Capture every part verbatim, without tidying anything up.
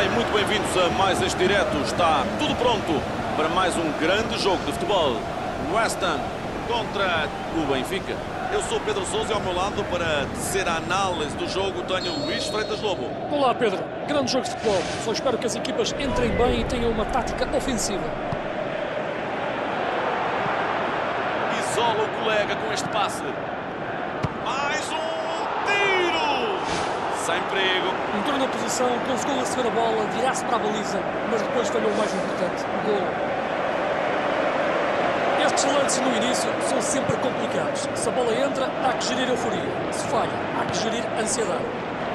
Olá e muito bem-vindos a mais este direto. Está tudo pronto para mais um grande jogo de futebol. West Ham contra o Benfica. Eu sou Pedro Sousa e ao meu lado para tecer a análise do jogo tenho Luís Freitas Lobo. Olá Pedro, grande jogo de futebol. Só espero que as equipas entrem bem e tenham uma tática ofensiva. Isola o colega com este passe. Mais um tiro! Sem perigo. Entrou na posição, conseguiu receber a bola, virar-se para a baliza, mas depois falhou o mais importante, o gol. Estes lances no início são sempre complicados. Se a bola entra, há que gerir euforia. Se falha, há que gerir ansiedade.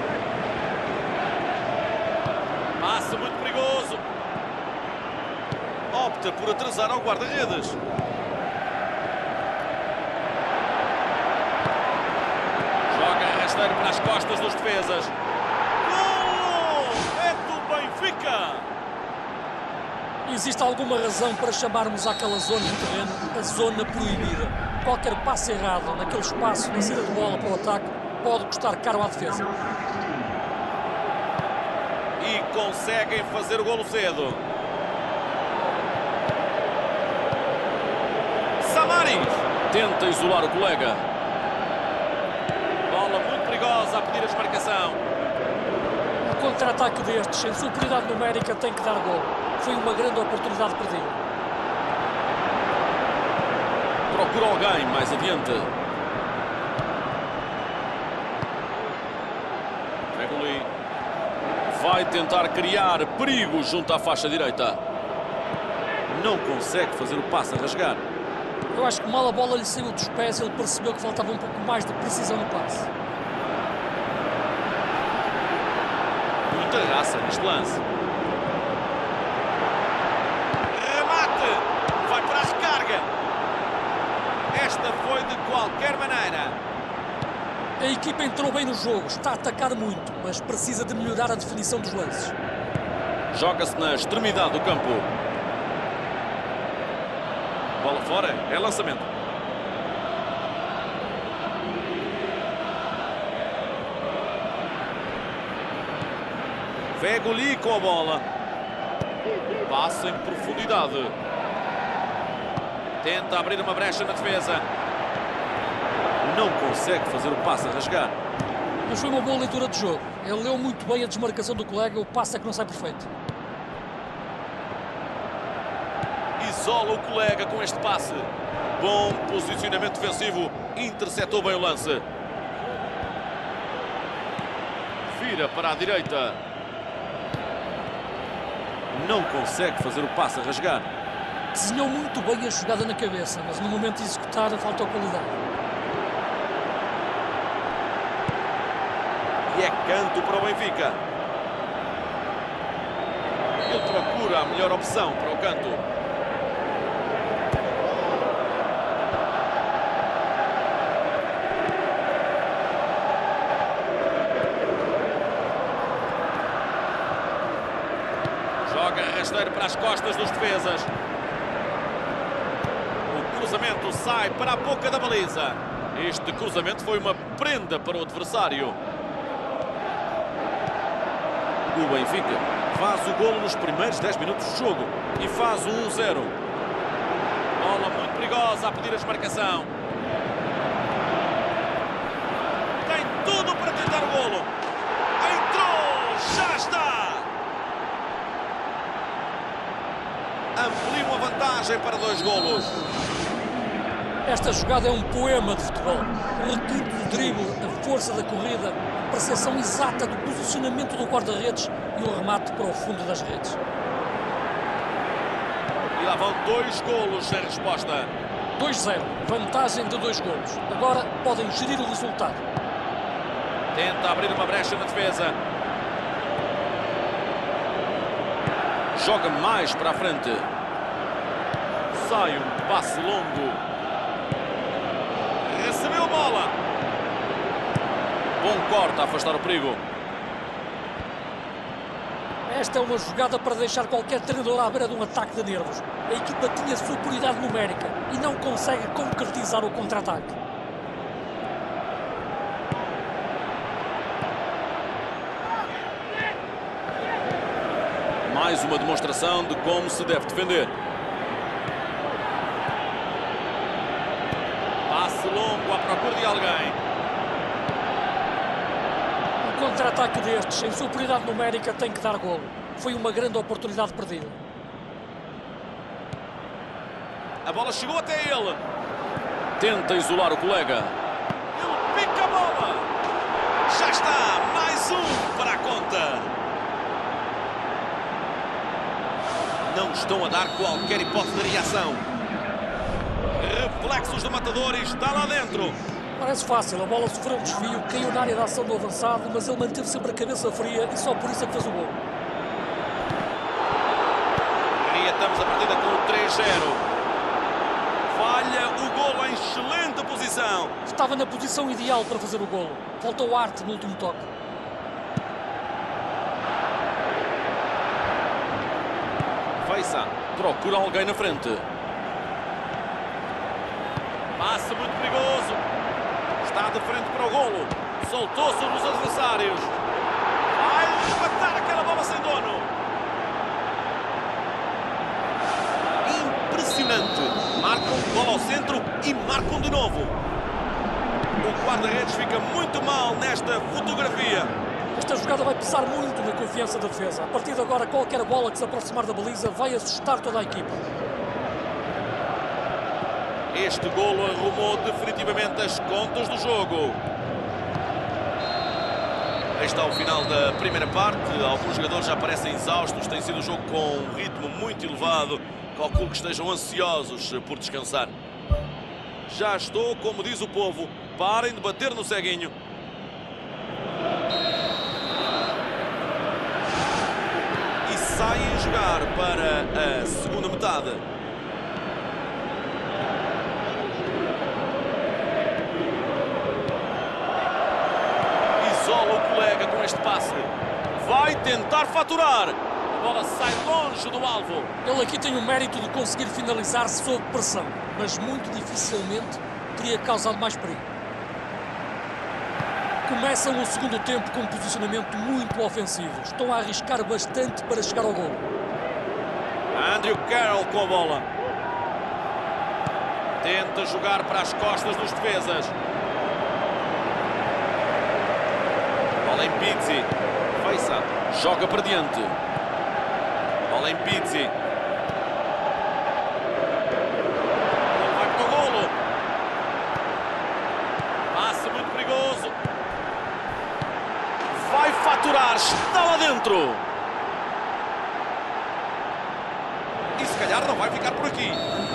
Passe muito perigoso. Opta por atrasar ao guarda-redes. Joga rasteiro para as costas dos defesas. Gol! É do Benfica! Existe alguma razão para chamarmos àquela zona do terreno a zona proibida. Qualquer passo errado naquele espaço, na saída de bola para o ataque, pode custar caro à defesa. E conseguem fazer o golo cedo. Samaris tenta isolar o colega. Bola muito perigosa a pedir a desmarcação. Um contra-ataque destes, em superioridade numérica, tem que dar gol. Foi uma grande oportunidade perdida. Procura alguém mais adiante. Reguli vai tentar criar perigo junto à faixa direita. Não consegue fazer o passe a rasgar. Eu acho que mal a bola lhe saiu dos pés, ele percebeu que faltava um pouco mais de precisão no passe. Muita raça neste lance. Esta foi de qualquer maneira. A equipa entrou bem no jogo, está a atacar muito, mas precisa de melhorar a definição dos lances. Joga-se na extremidade do campo. Bola fora, é lançamento. Reguli com a bola. Passa em profundidade. Tenta abrir uma brecha na defesa. Não consegue fazer o passe a rasgar. Mas foi uma boa leitura de jogo. Ele leu muito bem a desmarcação do colega, o passe é que não sai perfeito. Isola o colega com este passe. Bom posicionamento defensivo. Interceptou bem o lance. Vira para a direita. Não consegue fazer o passe a rasgar. Desenhou muito bem a jogada na cabeça, mas no momento de executar faltou qualidade. E é canto para o Benfica. Ele procura a melhor opção para o canto. Joga rasteiro para as costas dos defesas. O cruzamento sai para a boca da baliza. Este cruzamento foi uma prenda para o adversário. O Benfica faz o golo nos primeiros dez minutos de jogo e faz o um zero. Bola muito perigosa a pedir a desmarcação. Tem tudo para tentar o golo. Entrou! Já está! Ampliam a vantagem para dois golos. Esta jogada é um poema de futebol. O requinte do drible, a força da corrida, a percepção exata do posicionamento do guarda-redes e o remate para o fundo das redes. E lá vão dois golos sem resposta. dois zero, vantagem de dois golos. Agora podem gerir o resultado. Tenta abrir uma brecha na defesa. Joga mais para a frente. Sai um passe longo. Recebeu a bola. Bom corte a afastar o perigo. Esta é uma jogada para deixar qualquer treinador à beira de um ataque de nervos. A equipa tinha superioridade numérica e não consegue concretizar o contra-ataque. Mais uma demonstração de como se deve defender. Passe longo à procura de alguém. Um contra-ataque destes, em superioridade numérica, tem que dar golo. Foi uma grande oportunidade perdida. A bola chegou até ele. Tenta isolar o colega. Ele pica a bola. Já está, mais um para a conta. Não estão a dar qualquer hipótese de reação. Reflexos do matador e está lá dentro. Parece fácil, a bola sofreu um desvio, caiu na área da ação do avançado, mas ele manteve sempre a cabeça fria e só por isso é que fez o gol. Reatamos a partida com o três zero. Falha o golo em excelente posição. Estava na posição ideal para fazer o golo. Faltou arte no último toque. Feiça procura alguém na frente. Passe muito perigoso. Está de frente para o golo. Soltou-se nos adversários. Vai matar aquela bola sem dono. Impressionante. Marcam bola ao centro e marcam de novo. O guarda-redes fica muito mal nesta fotografia. Esta jogada vai pesar muito na confiança da defesa. A partir de agora, qualquer bola que se aproximar da baliza vai assustar toda a equipa. Este golo arrumou definitivamente as contas do jogo. Aí está o final da primeira parte. Alguns jogadores já parecem exaustos. Tem sido um jogo com um ritmo muito elevado. Calculo que estejam ansiosos por descansar. Já estou, como diz o povo, parem de bater no ceguinho. E saem a jogar para a segunda metade. Isola o colega com este passe. Vai tentar faturar. A bola sai longe do alvo. Ele aqui tem o mérito de conseguir finalizar sob pressão, mas muito dificilmente teria causado mais perigo. Começam o segundo tempo com um posicionamento muito ofensivo. Estão a arriscar bastante para chegar ao gol. Andrew Carroll com a bola. Tenta jogar para as costas dos defesas. Bola em Pizzi. Feiça. Joga para diante. Bola em Pizzi. Ele vai para o golo. Passe muito perigoso. Vai faturar. Está lá dentro. E se calhar não vai ficar por aqui.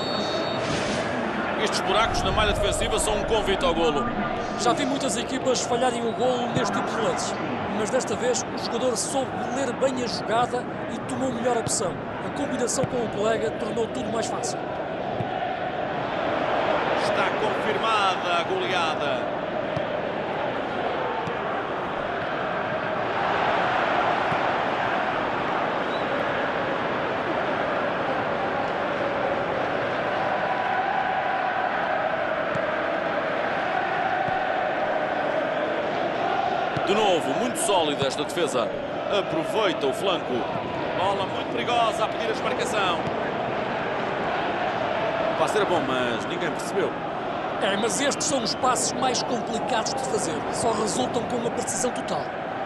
Estes buracos na malha defensiva são um convite ao golo. Já vi muitas equipas falharem o golo neste tipo de lances, mas desta vez o jogador soube ler bem a jogada e tomou a melhor opção. A combinação com o colega tornou tudo mais fácil. Está confirmada a goleada. De novo, muito sólida esta defesa. Aproveita o flanco. Bola muito perigosa a pedir a desmarcação. O passe era bom, mas ninguém percebeu. É, mas estes são os passos mais complicados de fazer. Só resultam com uma precisão total.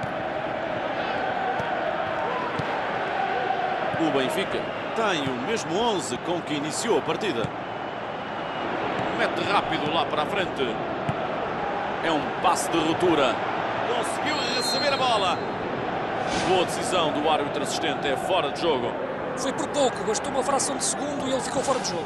O Benfica tem o mesmo onze com que iniciou a partida. Mete rápido lá para a frente. É um passe de ruptura. Conseguiu receber a bola. Boa decisão do árbitro assistente. É fora de jogo. Foi por pouco. Bastou uma fração de segundo e ele ficou fora de jogo.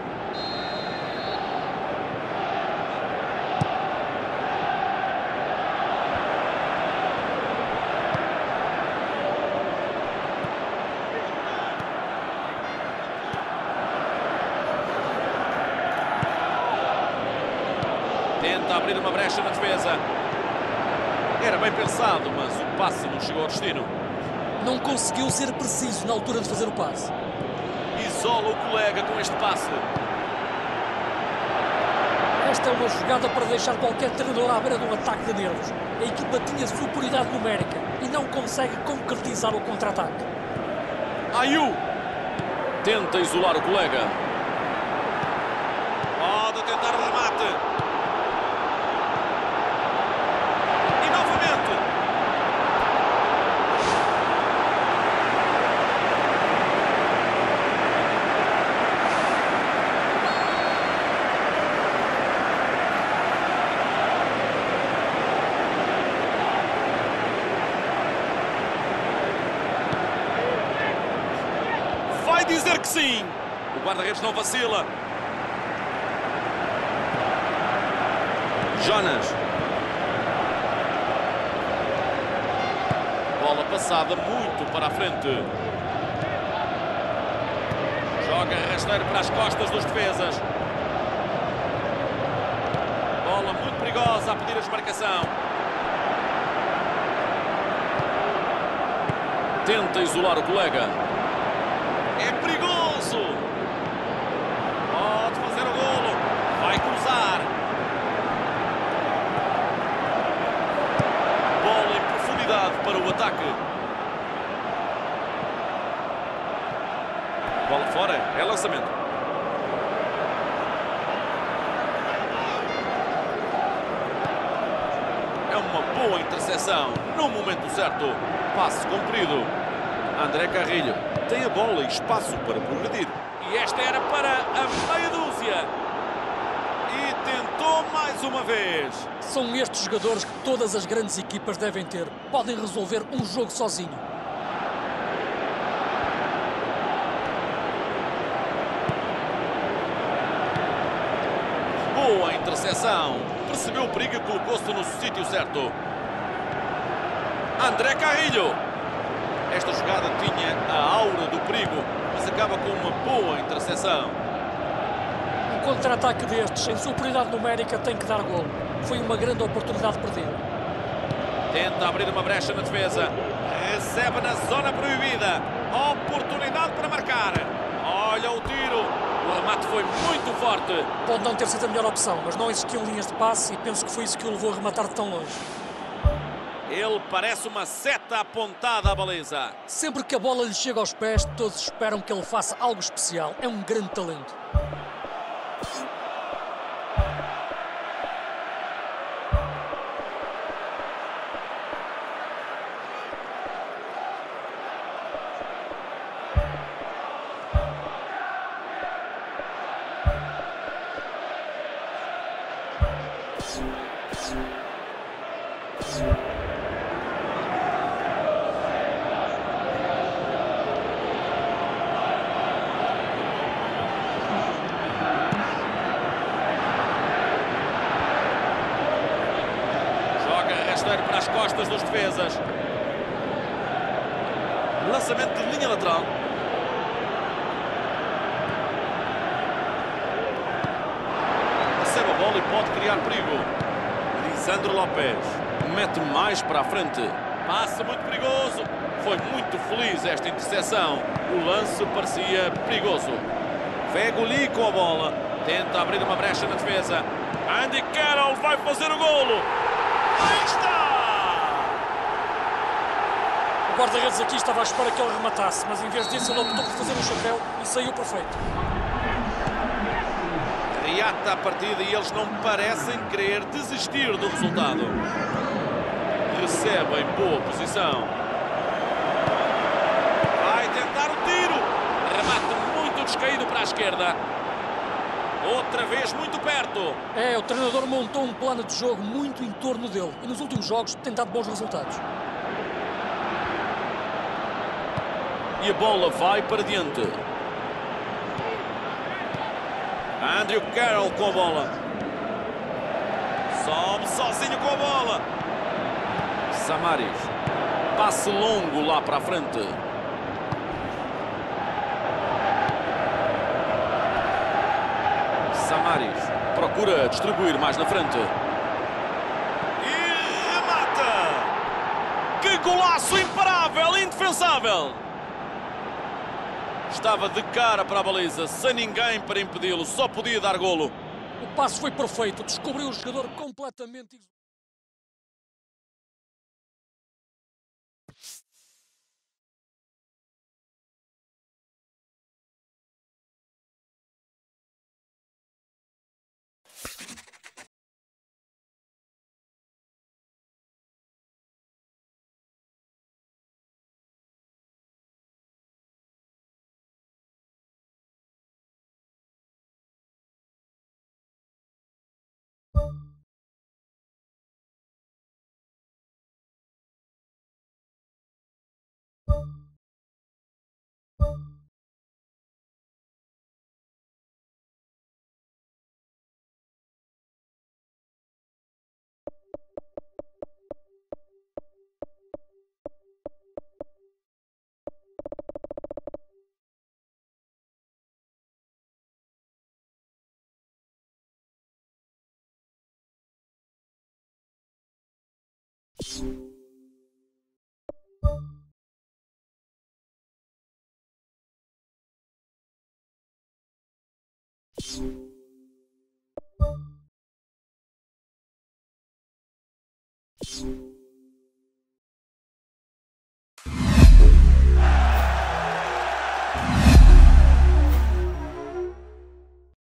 Tenta abrir uma brecha na defesa. Era bem pensado, mas o passe não chegou ao destino. Não conseguiu ser preciso na altura de fazer o passe. Isola o colega com este passe. Esta é uma jogada para deixar qualquer treinador à beira de um ataque de nervos. A equipa tinha superioridade numérica e não consegue concretizar o contra-ataque. Ayew. Tenta isolar o colega. Pode tentar o remate. E novamente. Vai dizer que sim. O guarda-redes não vacila. Jonas. Bola passada muito para a frente. Joga rasteiro para as costas dos defesas. Bola muito perigosa a pedir a desmarcação. Tenta isolar o colega. É perigoso. Pode fazer o golo. Vai cruzar. Bola em profundidade para o ataque. Bola fora. É lançamento. É uma boa interseção. No momento certo. Passe comprido. André Carrilho tem a bola e espaço para progredir. E esta era para a meia dúzia. E tentou mais uma vez. São estes jogadores que todas as grandes equipas devem ter. Podem resolver um jogo sozinho. Boa interseção. Percebeu o perigo e colocou-se no sítio certo. André Carrilho. Esta jogada tinha a aura do perigo, mas acaba com uma boa interseção. Um contra-ataque destes, em superioridade numérica, tem que dar golo. Foi uma grande oportunidade perdida. Tenta abrir uma brecha na defesa. Recebe na zona proibida. Oportunidade para marcar. Olha o tiro. O remate foi muito forte. Pode não ter sido a melhor opção, mas não existiam linhas de passe e penso que foi isso que o levou a rematar de tão longe. Ele parece uma seta apontada à baliza. Sempre que a bola lhe chega aos pés, todos esperam que ele faça algo especial. É um grande talento. Para as costas dos defesas. Lançamento de linha lateral. Recebe a bola e pode criar perigo. Lisandro Lopes mete mais para a frente. Passe muito perigoso. Foi muito feliz esta interseção. O lance parecia perigoso. Fegoli com a bola. Tenta abrir uma brecha na defesa. Andy Carroll vai fazer o golo. Aí está! O guarda-redes aqui estava à espera que ele rematasse, mas em vez disso ele optou por fazer um chapéu e saiu perfeito. Reata a partida e eles não parecem querer desistir do resultado. Recebe em boa posição. Vai tentar o tiro. Remate muito descaído para a esquerda. Outra vez muito perto. É, o treinador montou um plano de jogo muito em torno dele e nos últimos jogos tem dado bons resultados. E a bola vai para diante. Andrew Carroll com a bola. Sobe sozinho com a bola. Samaris. Passe longo lá para a frente. Samaris procura distribuir mais na frente. E remata! Que golaço imparável, indefensável! Estava de cara para a baliza, sem ninguém para impedi-lo, só podia dar golo. O passe foi perfeito, descobriu o jogador completamente... you